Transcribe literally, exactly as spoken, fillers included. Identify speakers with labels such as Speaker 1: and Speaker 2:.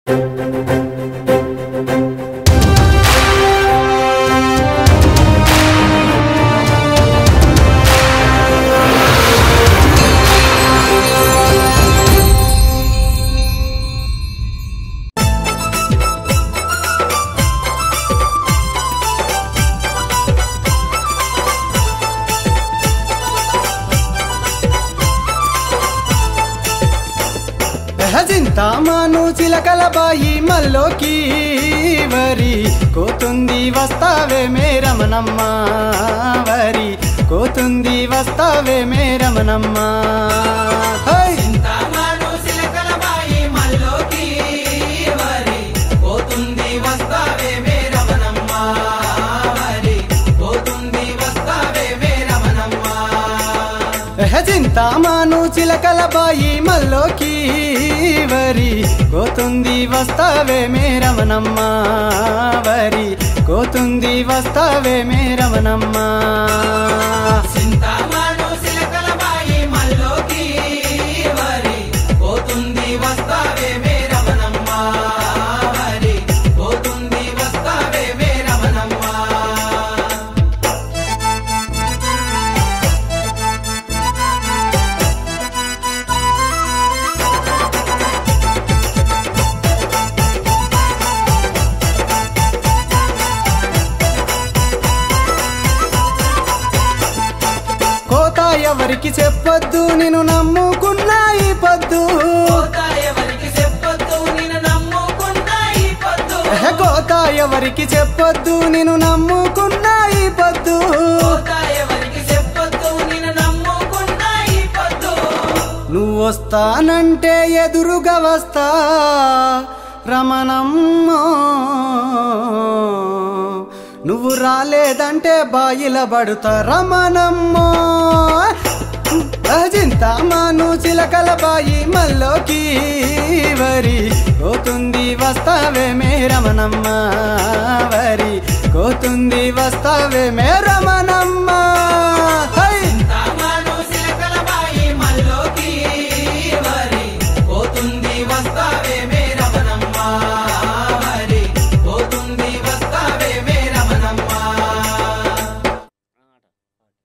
Speaker 1: చింతామాను చిలకల బాయి మల్లోకి వరి కోతుంది వస్తావే మే రమణమ్మ వరి కోతుంది వస్తావే మే రమణమ్మ
Speaker 2: చింతామాను చిలకల బాయి మల్లోకి వరి కోతుంది వస్తావే మే రమణమ్మ వరి కోతుంది వస్తావే మే రమణమ్మ
Speaker 1: చింతామాను చిలకల బాయి మల్లోకి వరి కోతుంది వస్తావే మే రమణమ్మ వరి కోతుంది వస్తావే మే రమణమ్మ
Speaker 2: చింతామాను చిలకల బాయి మల్లోకి వరి కోతుంది వస్తావే మే రమణమ్మ వరి కోతుంది వస్తావే మే రమణమ్మ
Speaker 1: ఎవరికి చెప్పొద్దు నేను నమ్ముకున్నా ఈ పొద్దు
Speaker 2: ఎవరికి చెప్పొద్దు నేను నమ్ముకున్నా ఈ పొద్దు
Speaker 1: కోత ఎవరికి చెప్పొద్దు నేను నమ్ముకున్నా ఈ పొద్దు
Speaker 2: ఎవరికి చెప్పొద్దు నేను నమ్ముకున్నా ఈ పొద్దు
Speaker 1: నువ్వు వస్తానంటే ఎదురుగా వస్తా రమణమ్మ నువ్వు రాలేదంటే బాయిల పడుతా రమణమ్మ చింతామాను చిలకల బాయి మల్లోకి వరి కోతుంది వస్తావే మే రమణమ్మ వరి కోతుంది వస్తావే మే రమణమ్మ